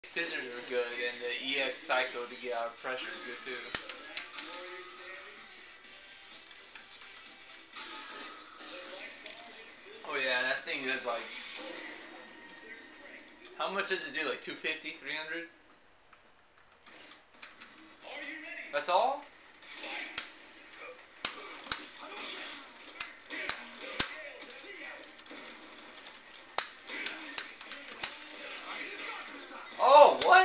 Scissors are good, and the EX Psycho to get out of pressure is good too. Oh yeah, that thing is like... How much does it do? Like 250, 300? That's all? Oh, what?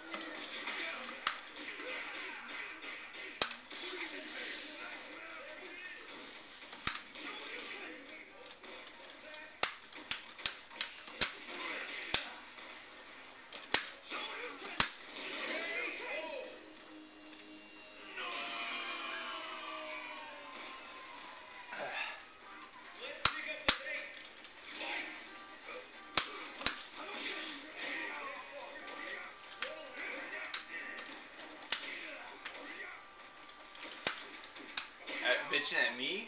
Bitching at me?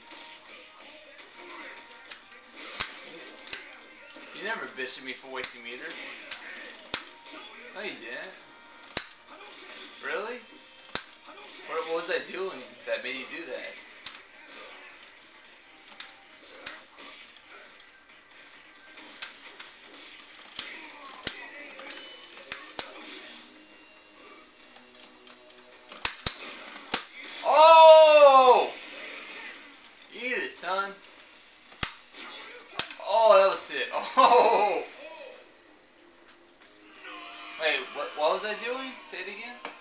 You never bitched at me for wasting meter. No, you didn't. Really? What was I doing that made you do that? Oh! Eat it, son. Oh, that was it. Oh! Wait, what was I doing? Say it again.